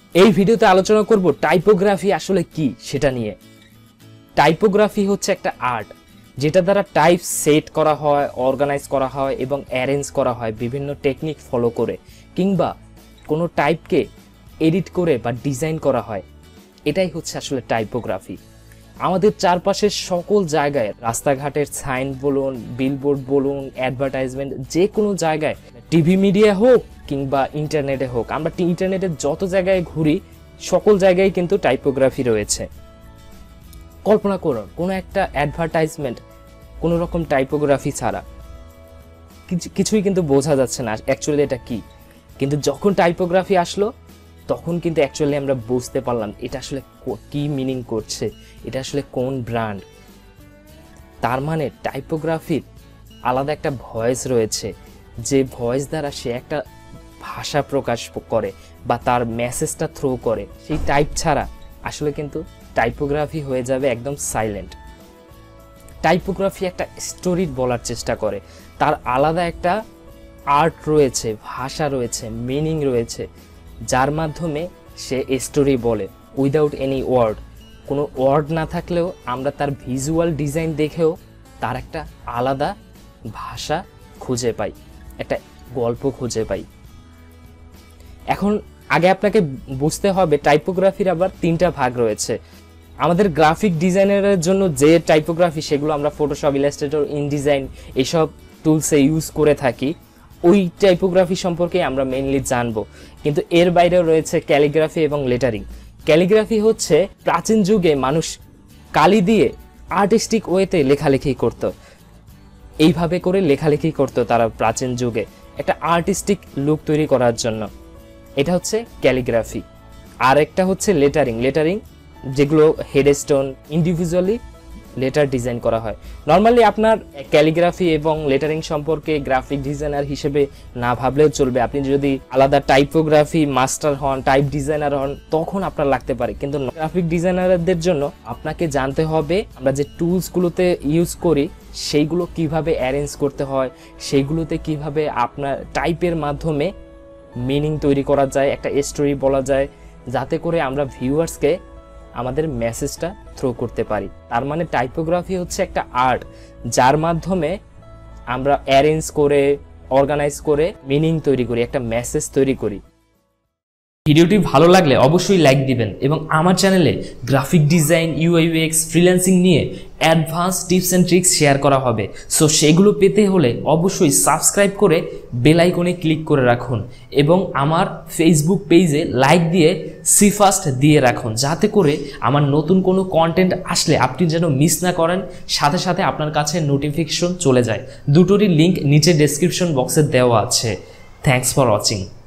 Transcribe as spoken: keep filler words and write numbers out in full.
এই ভিডিওতে আলোচনা করব টাইপোগ্রাফি আসলে কি সেটা নিয়ে। টাইপোগ্রাফি হচ্ছে একটা আর্ট যেটা দ্বারা টাইপ সেট করা হয়, অর্গানাইজ করা হয় এবং অ্যারেঞ্জ করা হয় বিভিন্ন টেকনিক ফলো করে, কিংবা কোনো টাইপকে এডিট করে বা ডিজাইন করা হয়। এটাই হচ্ছে আসলে টাইপোগ্রাফি। আমাদের চারপাশের সকল জায়গায়, রাস্তাঘাটের সাইন বলুন, বিলবোর্ড বলুন, অ্যাডভার্টাইজমেন্ট, যে কোনো জায়গায়, টিভি মিডিয়া হোক কিংবা ইন্টারনেটে হোক, আমরা ইন্টারনেটে যত জায়গায় ঘুরি সকল জায়গায় কিন্তু টাইপোগ্রাফি রয়েছে। কল্পনা করুন কোনো একটা অ্যাডভার্টাইজমেন্ট কোনো রকম টাইপোগ্রাফি ছাড়া কিছুই কিন্তু বোঝা যাচ্ছে না অ্যাকচুয়ালি এটা কি। কিন্তু যখন টাইপোগ্রাফি আসলো তখন কিন্তু অ্যাকচুয়ালি আমরা বুঝতে পারলাম এটা আসলে কি মিনিং করছে, এটা আসলে কোন ব্র্যান্ড। তার মানে টাইপোগ্রাফির আলাদা একটা ভয়েস রয়েছে, যে ভয়েস দ্বারা সে একটা ভাষা প্রকাশ করে বা তার মেসেজটা থ্রো করে। সেই টাইপ ছাড়া আসলে কিন্তু টাইপোগ্রাফি হয়ে যাবে একদম সাইলেন্ট। টাইপোগ্রাফি একটা স্টোরি বলার চেষ্টা করে, তার আলাদা একটা আর্ট রয়েছে, ভাষা রয়েছে, মিনিং রয়েছে, যার মাধ্যমে সে স্টোরি বলে উইদাউট এনি ওয়ার্ড। কোনো ওয়ার্ড না থাকলেও আমরা তার ভিজুয়াল ডিজাইন দেখেও তার একটা আলাদা ভাষা খুঁজে পাই, একটা গল্প খুঁজে পাই। এখন আগে আপনাকে বুঝতে হবে টাইপোগ্রাফির আবার তিনটা ভাগ রয়েছে। আমাদের গ্রাফিক ডিজাইনারের জন্য যে টাইপোগ্রাফি, সেগুলো আমরা ফটোশপ, ইলাস্ট্রেটর, ইনডিজাইন এইসব টুলসে ইউজ করে থাকি, ওই টাইপোগ্রাফি সম্পর্কে আমরা মেইনলি জানবো। কিন্তু এর বাইরেও রয়েছে ক্যালিগ্রাফি এবং লেটারিং। ক্যালিগ্রাফি হচ্ছে প্রাচীন যুগে মানুষ কালি দিয়ে আর্টিস্টিক ওয়েতে লেখালেখি করত, এইভাবে করে লেখালেখি করত তারা প্রাচীন যুগে একটা আর্টিস্টিক লুক তৈরি করার জন্য। এটা হচ্ছে ক্যালিগ্রাফি। আর একটা হচ্ছে লেটারিং। লেটারিং যেগুলো হেডস্টোন ইন্ডিভিজুয়ালি লেটার ডিজাইন করা হয়। নর্মালি আপনার ক্যালিগ্রাফি এবং লেটারিং সম্পর্কে গ্রাফিক ডিজাইনার হিসেবে না ভাবলেও চলবে। আপনি যদি আলাদা টাইপোগ্রাফি মাস্টার হন, টাইপ ডিজাইনার হন, তখন আপনার লাগতে পারে। কিন্তু গ্রাফিক ডিজাইনারদের জন্য আপনাকে জানতে হবে আমরা যে টুলসগুলোতে ইউজ করি সেইগুলো কিভাবে অ্যারেঞ্জ করতে হয়, সেইগুলোতে কিভাবে আপনার টাইপের মাধ্যমে মিনিং তৈরি করা যায়, একটা স্টোরি বলা যায়, যাতে করে আমরা ভিউয়ার্সকে আমাদের মেসেজটা থ্রো করতে পারি। তার মানে টাইপোগ্রাফি হচ্ছে একটা আর্ট, যার মাধ্যমে আমরা অ্যারেঞ্জ করে, অর্গানাইজ করে মিনিং তৈরি করি, একটা মেসেজ তৈরি করি। ভিডিওটি ভালো লাগলে অবশ্যই লাইক দিবেন এবং আমার চ্যানেলে graphic design, UI UX, freelancing নিয়ে advance tips and tricks share করা হবে। সো সেগুলো পেতে হলে অবশ্যই সাবস্ক্রাইব করে বেল আইকনে ক্লিক করে রাখুন এবং আমার ফেসবুক পেজে লাইক দিয়ে সি ফার্স্ট দিয়ে রাখুন, যাতে করে আমার নতুন কোনো কন্টেন্ট আসলে আপনি যেন মিস না করেন, সাথে সাথে আপনার কাছে নোটিফিকেশন চলে যায়। দুটোরই লিঙ্ক নিচে ডেসক্রিপশন বক্সে দেওয়া আছে। Thanks for watching.